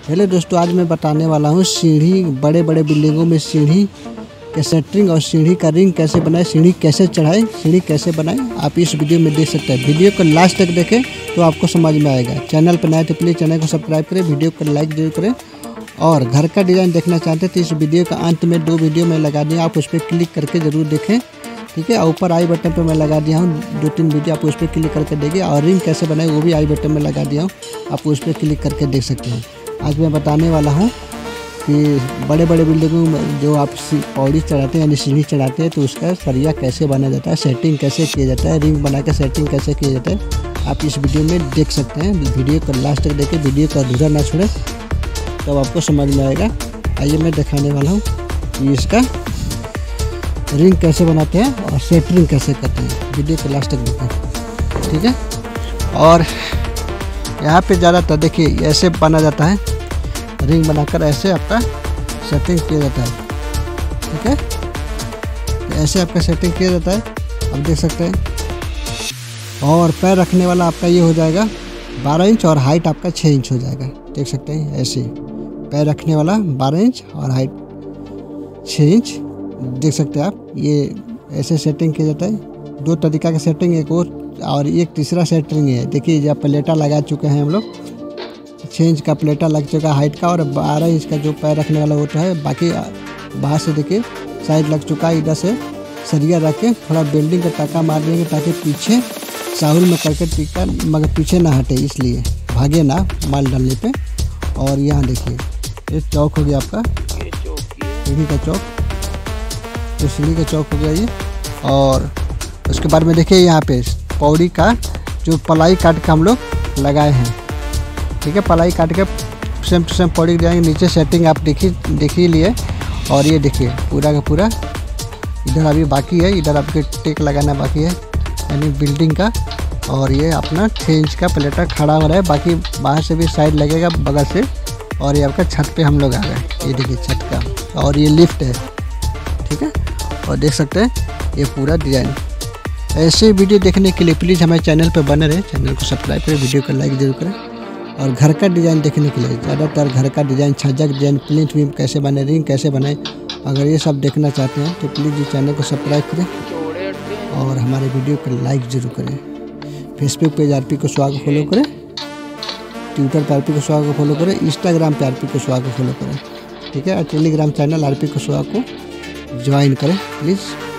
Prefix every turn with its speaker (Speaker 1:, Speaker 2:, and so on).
Speaker 1: Hello दोस्तों, आज मैं बताने वाला हूँ सीढ़ी, बड़े बड़े बिल्डिंगों में सीढ़ी के सेटरिंग और सीढ़ी का रिंग कैसे बनाए, सीढ़ी कैसे चढ़ाए, सीढ़ी कैसे बनाए। आप इस वीडियो में देख सकते हैं। वीडियो को लास्ट तक देखें तो आपको समझ में आएगा। चैनल पर नए तो प्लीज़ चैनल को सब्सक्राइब करें, वीडियो को लाइक जरूर करें। और घर का डिज़ाइन देखना चाहते हैं तो इस वीडियो का अंत में 2 वीडियो मैं लगा दिया, आप उस पर क्लिक करके ज़रूर देखें, ठीक है। और ऊपर आई बटन पर मैं लगा दिया हूँ 2-3 वीडियो, आप उस पर क्लिक करके देखिए। और रिंग कैसे बनाए वो भी आई बटन में लगा दिया हूँ, आप उस पर क्लिक करके देख सकते हैं। आज मैं बताने वाला हूँ कि बड़े बड़े बिल्डिंगों में जो आप पौड़ी चढ़ाते हैं यानी सीढ़ी चढ़ाते हैं तो उसका सरिया कैसे बनाया जाता है, सेटिंग कैसे किया जाता है, रिंग बना के सेटिंग कैसे किया जाता है, आप इस वीडियो में देख सकते हैं। वीडियो को लास्ट तक देखें, वीडियो को अधूरा ना छोड़ें, तब आपको समझ में आएगा। आइए मैं दिखाने वाला हूँ कि इसका रिंग कैसे बनाते हैं और सेटरिंग कैसे करते हैं। वीडियो को लास्ट तक देखें, ठीक है। और यहाँ पे ज़्यादातर देखिए ऐसे बना जाता है, रिंग बनाकर ऐसे आपका सेटिंग किया जाता है, ठीक है। तो ऐसे आपका सेटिंग किया जाता है, आप देख सकते हैं। और पैर रखने वाला आपका ये हो जाएगा 12 इंच और हाइट आपका 6 इंच हो जाएगा, देख सकते हैं। ऐसे पैर रखने वाला 12 इंच और हाइट 6 इंच, देख सकते हैं आप। ये ऐसे सेटिंग किया जाता है। 2 तरीका का सेटिंग, एक और एक तीसरा सेटिंग है। देखिए जब प्लेटा लगा चुके हैं हम लोग, 6 इंच का प्लेटा लग चुका हाइट का, और 12 इंच का जो पैर रखने वाला होता है। बाकी बाहर से देखिए साइड लग चुका है। इधर से सरिया रख के थोड़ा बेल्डिंग का टाका मार देंगे ताकि पीछे साहुल में करके टिका मगर पीछे ना हटे, इसलिए भागे ना माल डालने पे। और यहाँ देखिए ये चौक हो गया आपका सीढ़ी का चौक, तो सीढ़ी का चौक हो गया ये। और उसके बाद में देखिए यहाँ पे पौड़ी का जो पलाई काट के हम लोग लगाए हैं, ठीक है। पलाई काट के सेम टू सेम पौड़ी जाएंगे। नीचे सेटिंग आप देख ही लिए। और ये देखिए पूरा का पूरा इधर अभी बाकी है, इधर आपके टेक लगाना बाकी है यानी बिल्डिंग का। और ये अपना 6 इंच का प्लेटा खड़ा हो रहा है, बाकी बाहर से भी साइड लगेगा बगल से। और ये आपका छत पे हम लोग आ गए, ये देखिए छत का। और ये लिफ्ट है, ठीक है। और देख सकते हैं ये पूरा डिज़ाइन। ऐसे वीडियो देखने के लिए प्लीज़ हमारे चैनल पर बने रहे, चैनल को सब्सक्राइब करें, वीडियो को लाइक जरूर करें। और घर का डिज़ाइन देखने के लिए ज़्यादातर घर का डिज़ाइन, छज्जा का डिज़ाइन, प्लिंथ बीम कैसे बने, रिंग कैसे बनाए, अगर ये सब देखना चाहते हैं तो प्लीज़ इस चैनल को सब्सक्राइब करें और हमारे वीडियो को लाइक जरूर करें। फेसबुक पेज आरपी कुशवाहा को फॉलो करें, ट्विटर पर आरपी कुशवाहा को फॉलो करें, इंस्टाग्राम पर आरपी कुशवाहा को फॉलो करें, ठीक है। और टेलीग्राम चैनल आरपी कुशवाहा को ज्वाइन करें प्लीज़।